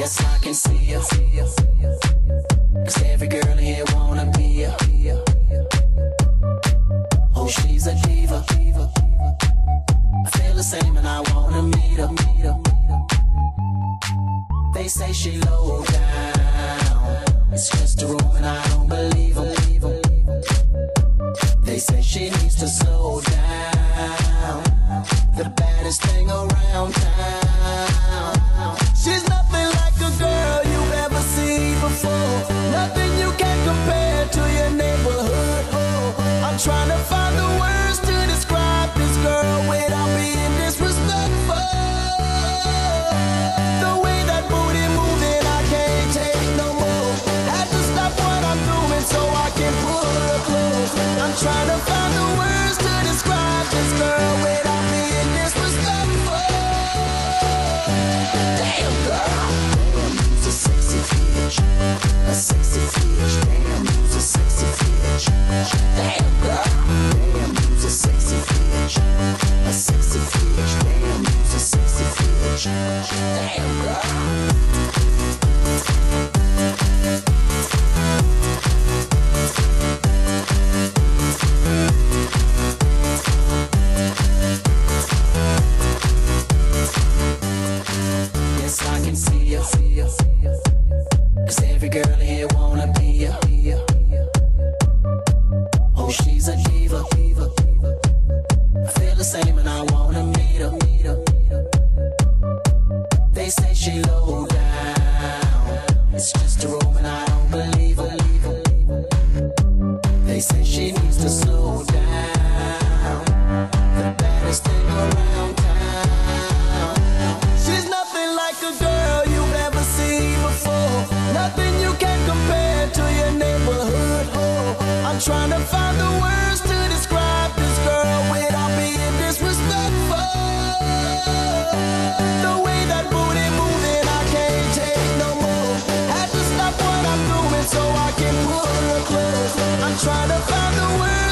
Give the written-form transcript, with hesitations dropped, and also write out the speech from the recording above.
Yes, I can see ya. 'Cause every girl in here wanna be ya. Oh, she's a diva. I feel the same and I wanna meet her. They say she low down, it's just a room and I don't believe them. They say she needs to slow down, the baddest thing around town. She's nothing like a girl you've ever seen before, nothing you can compare to your neighborhood. I'm trying to find the words to describe this girl without being disrespectful. The way that booty moving, I can't take no more. Had to stop what I'm doing so I can pull her close. I'm trying to find the words to describe this girl without being disrespectful. Damn girl, damn, you's a sexy bitch, a sexy bitch. Damn, you's a sexy bitch. Damn girl, damn, you's a sexy bitch, a sexy bitch. Damn, you's a sexy bitch. Damn girl. Yes, I can see ya. 'Cause every girl here wanna be ya. Oh, she's a diva. I feel the same and I wanna meet her. They say she low down, it's just a room and I don't believe her. They say she needs to slow down, the baddest thing around town. She's nothing like a girl you've ever seen before, nothing you can compare to your neighborhood. I'm trying to find the words to describe this girl without being disrespectful. The way that booty moving, I can't take no more. Had to stop what I'm doing so I can pull her close. I'm trying to find the words